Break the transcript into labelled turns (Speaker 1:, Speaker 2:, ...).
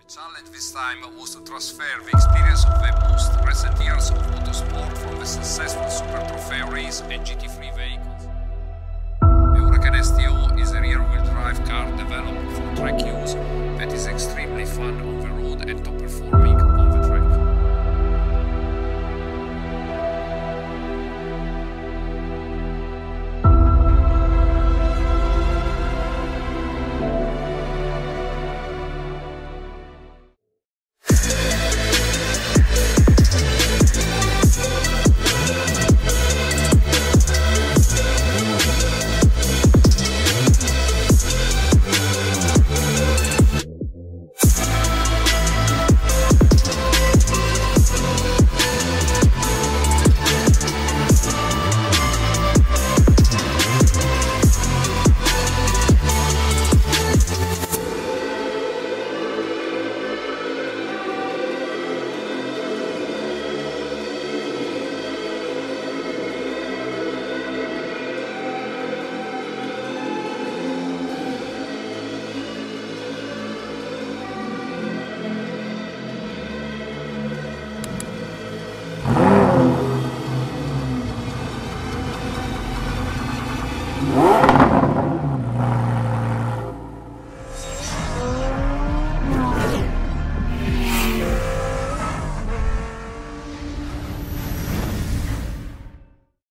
Speaker 1: challenge this time was to transfer the experience of the most recent years of motorsport from the successful Super Trofeo race and GT3 vehicles. The Huracán STO is a rear-wheel drive car developed for track use that is extremely fun on the road and top performing.